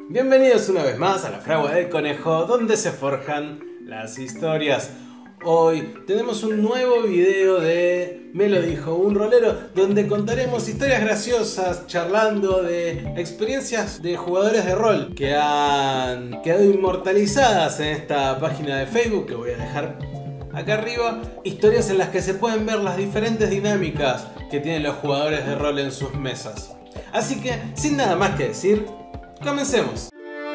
Bienvenidos una vez más a la Fragua del Conejo, donde se forjan las historias. Hoy tenemos un nuevo video de Me lo dijo un rolero, donde contaremos historias graciosas, charlando de experiencias de jugadores de rol que han quedado inmortalizadas en esta página de Facebook que voy a dejar acá arriba. Historias en las que se pueden ver las diferentes dinámicas que tienen los jugadores de rol en sus mesas. Así que, sin nada más que decir, comencemos.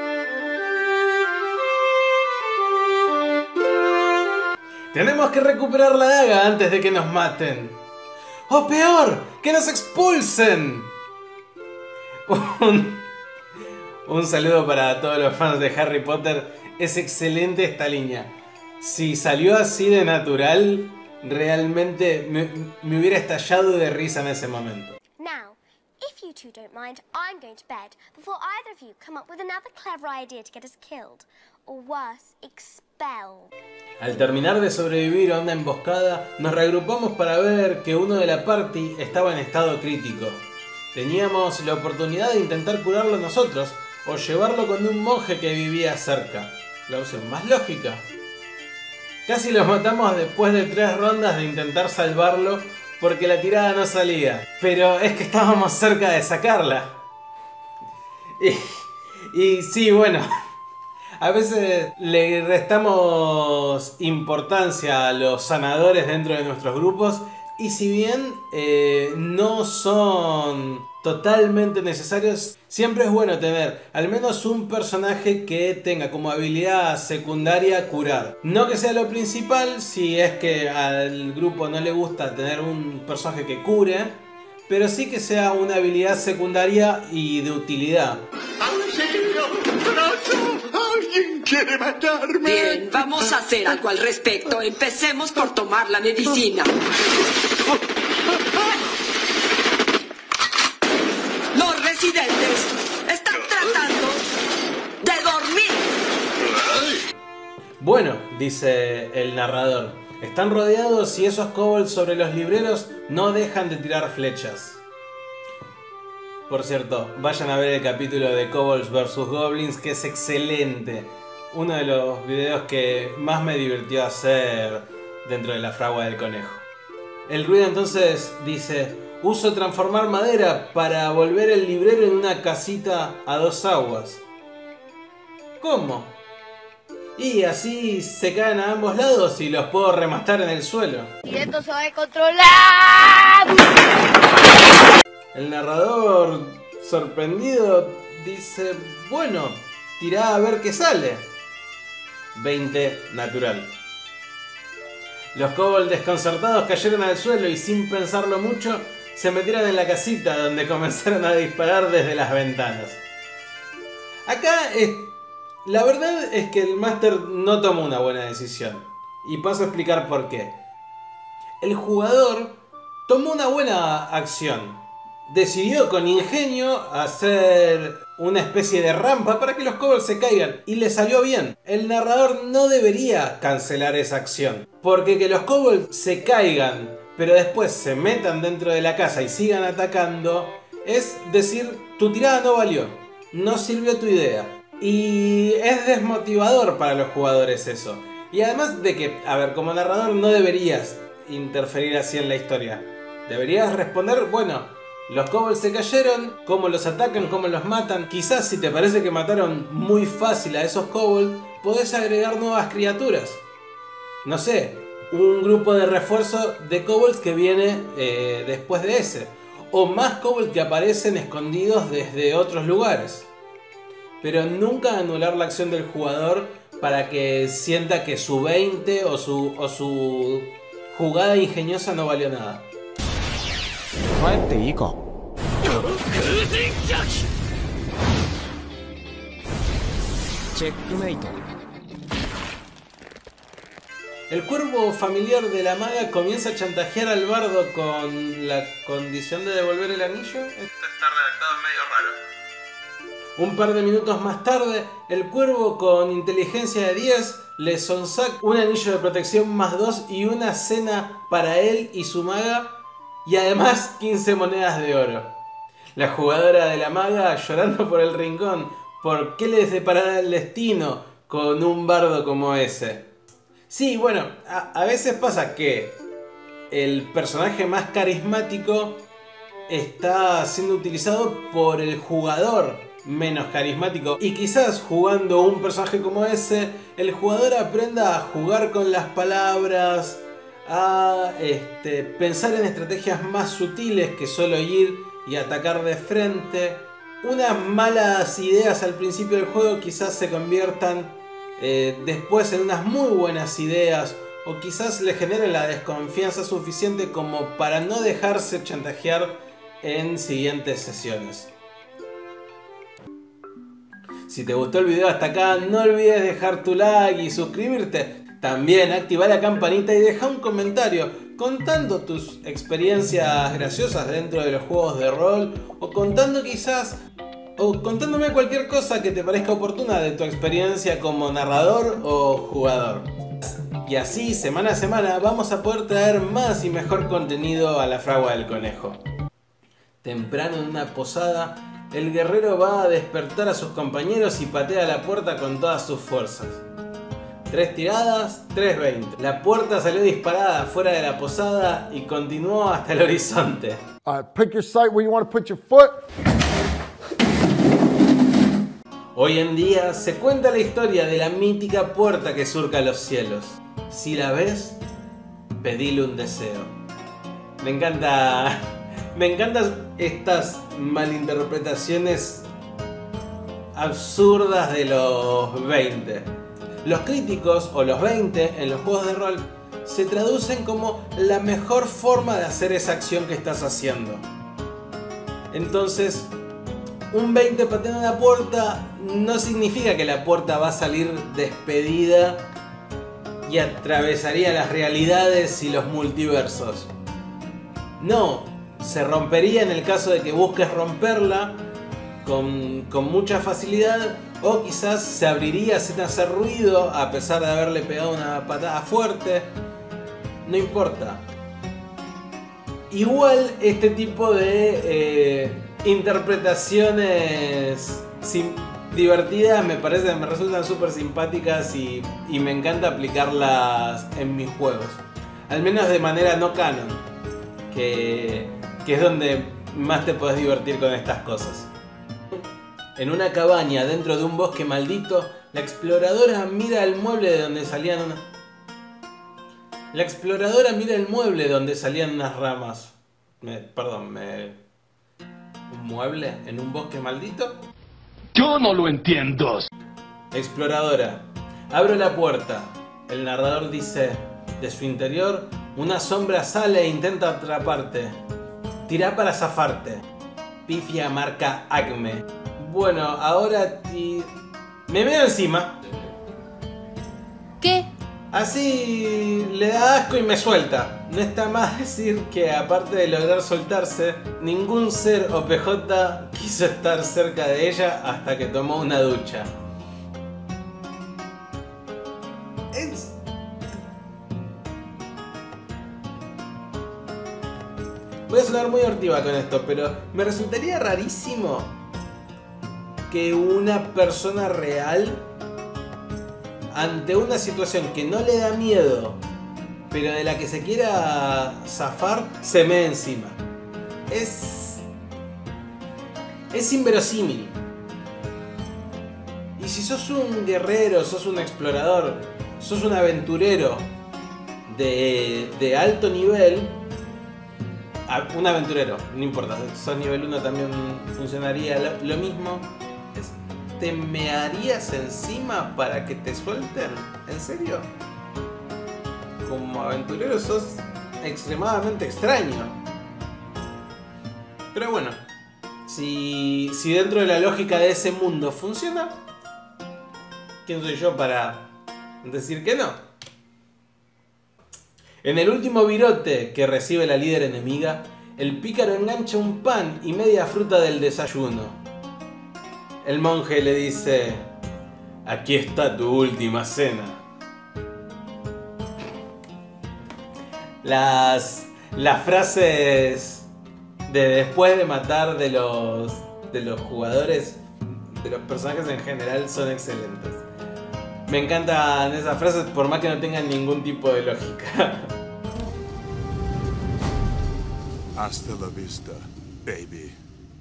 Tenemos que recuperar la daga antes de que nos maten. ¡O peor! ¡Que nos expulsen! Un saludo para todos los fans de Harry Potter. Es excelente esta línea. Si salió así de natural, realmente me hubiera estallado de risa en ese momento. Now, if you two don't mind, I'm going to bed before either of you come up with another clever idea to get us killed, or worse, expelled. Al terminar de sobrevivir a una emboscada, nos reagrupamos para ver que uno de la party estaba en estado crítico. Teníamos la oportunidad de intentar curarlo nosotros, o llevarlo con un monje que vivía cerca. La opción más lógica. Casi los matamos después de 3 rondas de intentar salvarlo, porque la tirada no salía. Pero es que estábamos cerca de sacarla. Y sí, bueno, a veces le restamos importancia a los sanadores dentro de nuestros grupos. Y si bien no son totalmente necesarios, siempre es bueno tener al menos un personaje que tenga como habilidad secundaria curar. No que sea lo principal, si es que al grupo no le gusta tener un personaje que cure, pero sí que sea una habilidad secundaria y de utilidad. ¡Alguien quiere matarme! Bien, vamos a hacer algo al respecto. Empecemos por tomar la medicina. Los residentes están tratando de dormir. Bueno, dice el narrador, están rodeados y esos kobolds sobre los libreros no dejan de tirar flechas. Por cierto, vayan a ver el capítulo de Kobolds vs Goblins, que es excelente. Uno de los videos que más me divirtió hacer dentro de la Fragua del Conejo. El ruido entonces dice, uso transformar madera para volver el librero en una casita a 2 aguas. ¿Cómo? Y así se caen a ambos lados y los puedo rematar en el suelo. Y esto se va a controlar. El narrador, sorprendido, dice, bueno, tirá a ver qué sale. 20 natural. Los kobolds desconcertados cayeron al suelo y sin pensarlo mucho se metieron en la casita, donde comenzaron a disparar desde las ventanas. Acá la verdad es que el máster no tomó una buena decisión. Y paso a explicar por qué. El jugador tomó una buena acción. Decidió con ingenio hacer una especie de rampa para que los kobolds se caigan. Y le salió bien. El narrador no debería cancelar esa acción. Porque que los kobolds se caigan, pero después se metan dentro de la casa y sigan atacando, es decir, tu tirada no valió. No sirvió tu idea. Y es desmotivador para los jugadores eso. Y además de que, a ver, como narrador no deberías interferir así en la historia. Deberías responder, bueno, los kobolds se cayeron, cómo los atacan, cómo los matan. Quizás si te parece que mataron muy fácil a esos kobolds, podés agregar nuevas criaturas. No sé, un grupo de refuerzo de kobolds que viene después de ese. O más kobolds que aparecen escondidos desde otros lugares. Pero nunca anular la acción del jugador para que sienta que su 20 o su jugada ingeniosa no valió nada. El cuervo familiar de la maga comienza a chantajear al bardo con la condición de devolver el anillo. Esto está redactado medio raro. Un par de minutos más tarde, el cuervo con inteligencia de 10 le sonsaca un anillo de protección más 2 y una cena para él y su maga, y además 15 monedas de oro. La jugadora de la maga, llorando por el rincón ¿Por qué les deparará el destino con un bardo como ese? Sí, bueno, a veces pasa que el personaje más carismático está siendo utilizado por el jugador menos carismático. Y quizás jugando un personaje como ese, el jugador aprenda a jugar con las palabras, a pensar en estrategias más sutiles que solo ir y atacar de frente. Unas malas ideas al principio del juego quizás se conviertan después en unas muy buenas ideas, o quizás le generen la desconfianza suficiente como para no dejarse chantajear en siguientes sesiones. Si te gustó el video hasta acá, no olvides dejar tu like y suscribirte. También activa la campanita y deja un comentario contando tus experiencias graciosas dentro de los juegos de rol, o contándome cualquier cosa que te parezca oportuna de tu experiencia como narrador o jugador. Y así, semana a semana, vamos a poder traer más y mejor contenido a la fragua del conejo. Temprano en una posada, el guerrero va a despertar a sus compañeros y patea la puerta con todas sus fuerzas. 3 tiradas, 3-20. La puerta salió disparada fuera de la posada y continuó hasta el horizonte. Pick your site where you want to put your foot. Hoy en día se cuenta la historia de la mítica puerta que surca los cielos. Si la ves, pedile un deseo. Me encantan estas malinterpretaciones absurdas de los 20. Los críticos o los 20 en los juegos de rol se traducen como la mejor forma de hacer esa acción que estás haciendo. Entonces, un 20 pateando una puerta no significa que la puerta va a salir despedida y atravesaría las realidades y los multiversos. No, se rompería en el caso de que busques romperla con mucha facilidad, o quizás se abriría sin hacer ruido a pesar de haberle pegado una patada fuerte. No importa. Igual este tipo de interpretaciones divertidas me resultan súper simpáticas y me encanta aplicarlas en mis juegos. Al menos de manera no canon, que es donde más te podés divertir con estas cosas. En una cabaña dentro de un bosque maldito, la exploradora mira el mueble de donde salían unas... ramas. ¿Un mueble en un bosque maldito? Yo no lo entiendo. Exploradora. Abro la puerta. El narrador dice: de su interior, una sombra sale e intenta atraparte. Tirá para zafarte. Pifia marca Acme. Bueno, ahora me meo encima. ¿Qué? Así le da asco y me suelta. No está más decir que, aparte de lograr soltarse, ningún ser o PJ quiso estar cerca de ella hasta que tomó una ducha. Voy a sonar muy hortiva con esto, pero me resultaría rarísimo que una persona real, ante una situación que no le da miedo, pero de la que se quiera zafar, se mee encima. Es inverosímil. Y si sos un guerrero, sos un explorador, sos un aventurero de alto nivel, un aventurero, no importa, si sos nivel 1 también funcionaría lo mismo. ¿Te mearías encima para que te suelten? ¿En serio? Como aventurero sos extremadamente extraño. Pero bueno, si dentro de la lógica de ese mundo funciona, ¿quién soy yo para decir que no? En el último virote que recibe la líder enemiga, el pícaro engancha un pan y media fruta del desayuno. El monje le dice: aquí está tu última cena. Las frases de después de matar de los jugadores de los personajes en general son excelentes. Me encantan esas frases por más que no tengan ningún tipo de lógica. Hasta la vista, baby.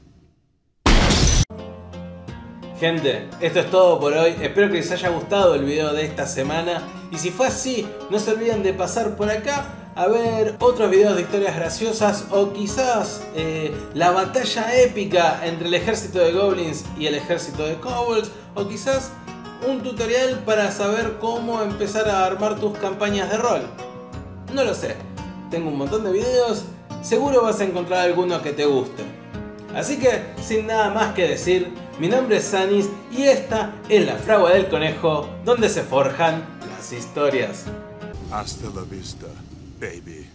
Gente, esto es todo por hoy. Espero que les haya gustado el video de esta semana. Y si fue así, no se olviden de pasar por acá a ver otros videos de historias graciosas. O quizás la batalla épica entre el ejército de goblins y el ejército de kobolds. O quizás un tutorial para saber cómo empezar a armar tus campañas de rol. No lo sé. Tengo un montón de videos. Seguro vas a encontrar alguno que te guste. Así que, sin nada más que decir, mi nombre es Sanis y esta es la Fragua del Conejo, donde se forjan las historias. Hasta la vista, baby.